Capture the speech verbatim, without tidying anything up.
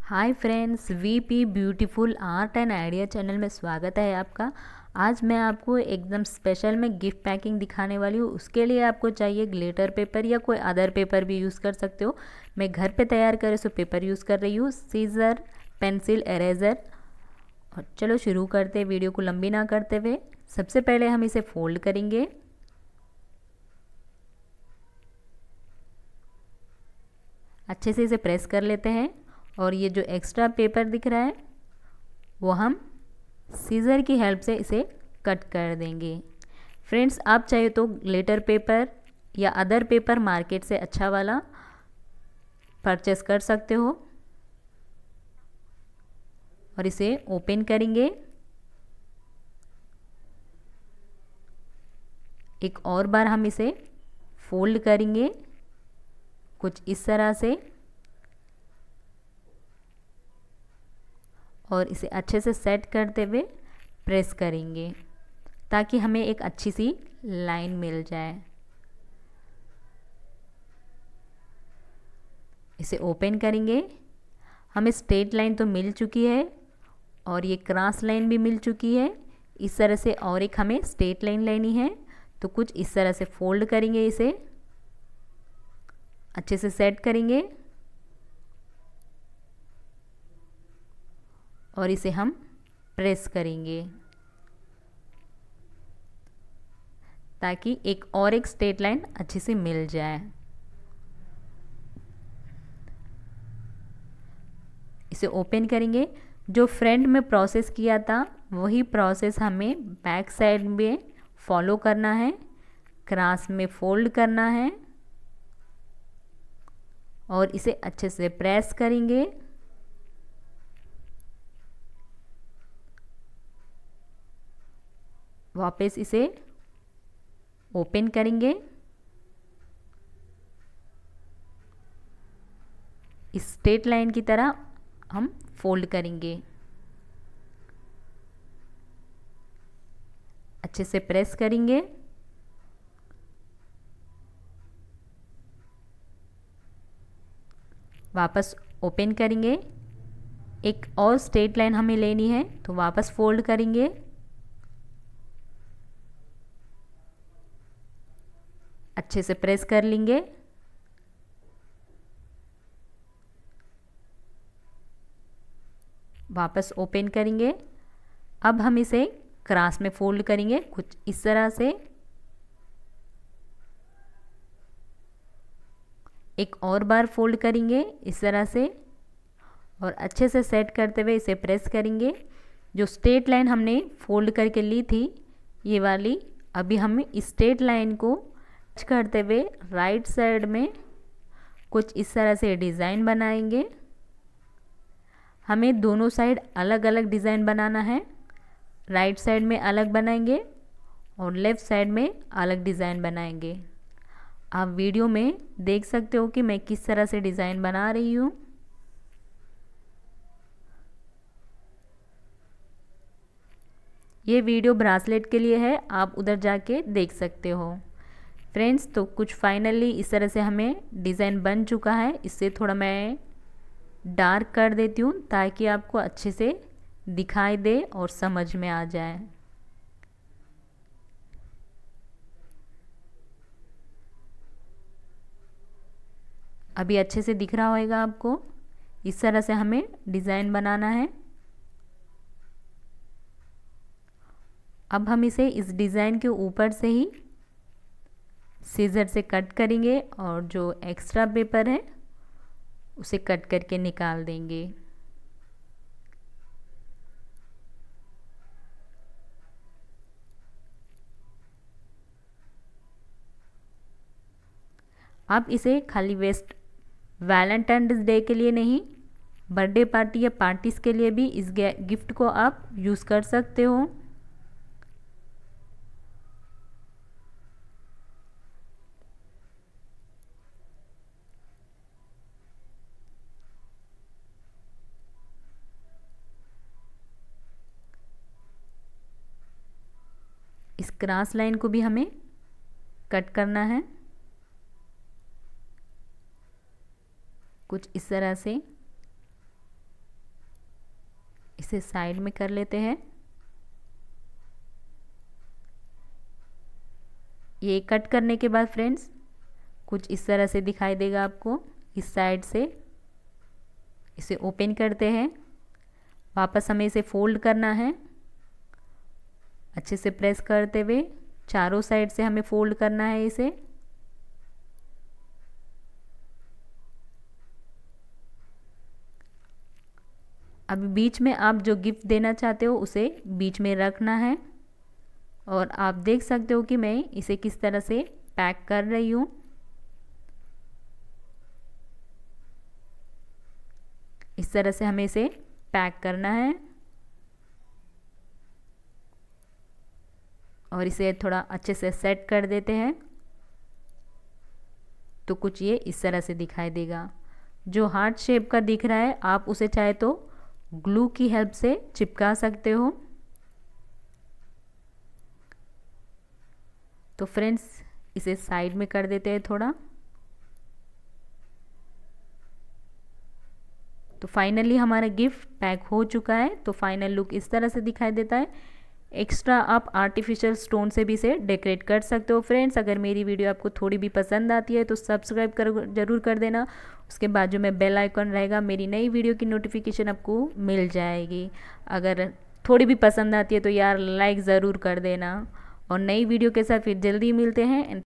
Hi friends, VP beautiful art and idea channel में स्वागत है आपका। आज मैं आपको एकदम स्पेशल में गिफ्ट पैकिंग दिखाने वाली हूँ। उसके लिए आपको चाहिए ग्लिटर पेपर या कोई अदर पेपर भी यूज़ कर सकते हो। मैं घर पे तैयार करे सो पेपर यूज़ कर रही हूँ, सीज़र, पेंसिल, इरेज़र। और चलो शुरू करते हैं, वीडियो को लंबी ना करते हुए। सबसे पहले हम इसे फोल्ड करेंगे। अच्छे से इसे प्रेस कर लेते हैं और ये जो एक्स्ट्रा पेपर दिख रहा है वो हम सीज़र की हेल्प से इसे कट कर देंगे। फ्रेंड्स, आप चाहे तो ग्लिटर पेपर या अदर पेपर मार्केट से अच्छा वाला परचेस कर सकते हो। और इसे ओपन करेंगे। एक और बार हम इसे फोल्ड करेंगे कुछ इस तरह से और इसे अच्छे से सेट करते हुए प्रेस करेंगे ताकि हमें एक अच्छी सी लाइन मिल जाए। इसे ओपन करेंगे। हमें स्ट्रेट लाइन तो मिल चुकी है और ये क्रॉस लाइन भी मिल चुकी है। इस तरह से और एक हमें स्ट्रेट लाइन लेनी है, तो कुछ इस तरह से फोल्ड करेंगे, इसे अच्छे से सेट करेंगे और इसे हम प्रेस करेंगे ताकि एक और एक स्ट्रेट लाइन अच्छे से मिल जाए। इसे ओपन करेंगे। जो फ्रंट में प्रोसेस किया था वही प्रोसेस हमें बैक साइड में फॉलो करना है। क्रॉस में फोल्ड करना है और इसे अच्छे से प्रेस करेंगे। वापस इसे ओपन करेंगे। इस स्ट्रेट लाइन की तरह हम फोल्ड करेंगे। अच्छे से प्रेस करेंगे। वापस ओपन करेंगे। एक और स्ट्रेट लाइन हमें लेनी है, तो वापस फोल्ड करेंगे। अच्छे से प्रेस कर लेंगे। वापस ओपन करेंगे। अब हम इसे क्रॉस में फोल्ड करेंगे कुछ इस तरह से। एक और बार फोल्ड करेंगे इस तरह से और अच्छे से सेट करते हुए इसे प्रेस करेंगे। जो स्ट्रेट लाइन हमने फोल्ड करके ली थी ये वाली, अभी हम इस स्ट्रेट लाइन को टच करते हुए राइट साइड में कुछ इस तरह से डिज़ाइन बनाएंगे। हमें दोनों साइड अलग अलग डिज़ाइन बनाना है। राइट साइड में अलग बनाएंगे और लेफ़्ट साइड में अलग डिज़ाइन बनाएंगे। आप वीडियो में देख सकते हो कि मैं किस तरह से डिज़ाइन बना रही हूँ। ये वीडियो ब्रासलेट के लिए है, आप उधर जाके देख सकते हो। फ्रेंड्स, तो कुछ फाइनली इस तरह से हमें डिज़ाइन बन चुका है। इससे थोड़ा मैं डार्क कर देती हूँ ताकि आपको अच्छे से दिखाई दे और समझ में आ जाए। अभी अच्छे से दिख रहा होगा आपको। इस तरह से हमें डिज़ाइन बनाना है। अब हम इसे इस डिज़ाइन के ऊपर से ही सीजर से कट करेंगे और जो एक्स्ट्रा पेपर है उसे कट करके निकाल देंगे। आप इसे खाली वेस्ट वैलेंटाइन्स डे के लिए नहीं, बर्थडे पार्टी या पार्टीज के लिए भी इस गिफ्ट को आप यूज़ कर सकते हो। इस क्रॉस लाइन को भी हमें कट करना है कुछ इस तरह से। इसे साइड में कर लेते हैं। ये कट करने के बाद फ्रेंड्स कुछ इस तरह से दिखाई देगा आपको। इस साइड से इसे ओपन करते हैं। वापस हमें इसे फोल्ड करना है, अच्छे से प्रेस करते हुए चारों साइड से हमें फोल्ड करना है इसे। अभी बीच में आप जो गिफ्ट देना चाहते हो उसे बीच में रखना है। और आप देख सकते हो कि मैं इसे किस तरह से पैक कर रही हूँ। इस तरह से हमें इसे पैक करना है और इसे थोड़ा अच्छे से सेट कर देते हैं तो कुछ ये इस तरह से दिखाई देगा। जो हार्ट शेप का दिख रहा है आप उसे चाहे तो ग्लू की हेल्प से चिपका सकते हो। तो फ्रेंड्स इसे साइड में कर देते हैं थोड़ा। तो फाइनली हमारा गिफ्ट पैक हो चुका है। तो फाइनल लुक इस तरह से दिखाई देता है। एक्स्ट्रा आप आर्टिफिशियल स्टोन से भी इसे डेकोरेट कर सकते हो। फ्रेंड्स अगर मेरी वीडियो आपको थोड़ी भी पसंद आती है तो सब्सक्राइब कर जरूर कर देना। उसके बाजू में बेल आइकन रहेगा, मेरी नई वीडियो की नोटिफिकेशन आपको मिल जाएगी। अगर थोड़ी भी पसंद आती है तो यार लाइक ज़रूर कर देना। और नई वीडियो के साथ फिर जल्दी मिलते हैं।